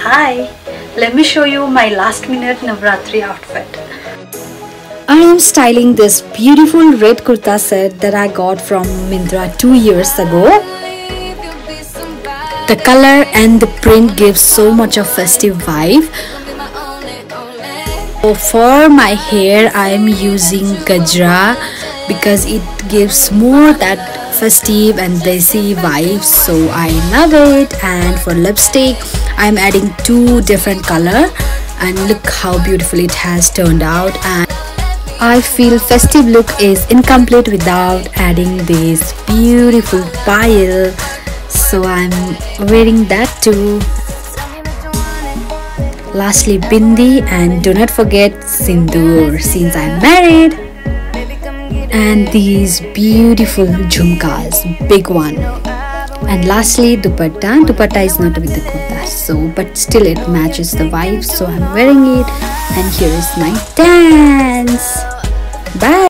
Hi, let me show you my last minute Navratri outfit. I am styling this beautiful red kurta set that I got from Myntra 2 years ago. The color and the print gives so much of festive vibe. So for my hair I am using Gajra because it gives more that festive and desi vibes, so I love it. And for lipstick I am adding 2 different color, and look how beautiful it has turned out. And I feel festive look is incomplete without adding this beautiful pile, so I'm wearing that too. Lastly bindi, and do not forget sindoor since I'm married. And these beautiful jhumkas, big one. And lastly dupatta. Dupatta is not with the kurta, so but still it matches the vibe, so I'm wearing it. And here is my dance. Bye.